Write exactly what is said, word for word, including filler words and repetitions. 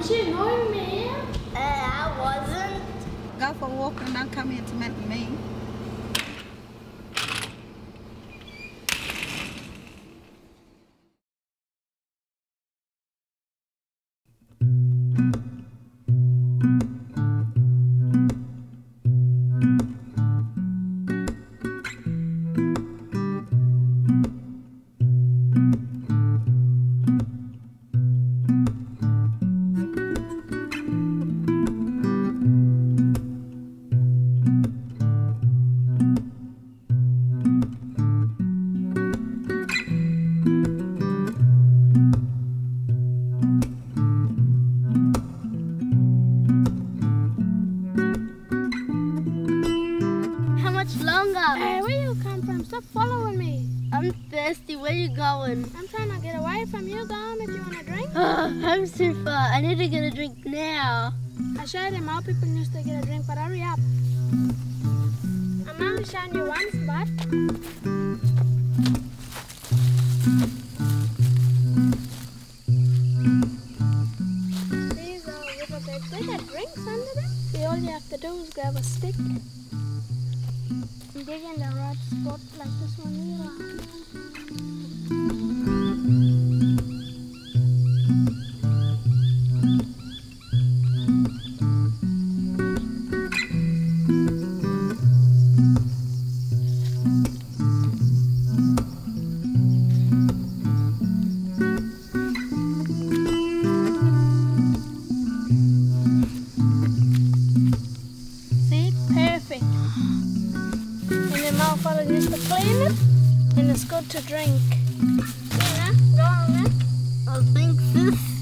Weren't you ignoring me? Uh, I wasn't. Go for a walk and don't come here to meet me. Hey, where you come from? Stop following me. I'm thirsty. Where you going? I'm trying to get away from you. Go home if you want a drink. Oh, I'm too far. I need to get a drink now. I showed him how people used to get a drink, but hurry up. I'm only showing you one spot. These are riverbeds. They got drinks under them. See, all you have to do is grab a stick. Dig in the right spot like this one here. See? Perfect. Motherfucker needs to clean it, and it's good to drink. Yeah, go on then. I think this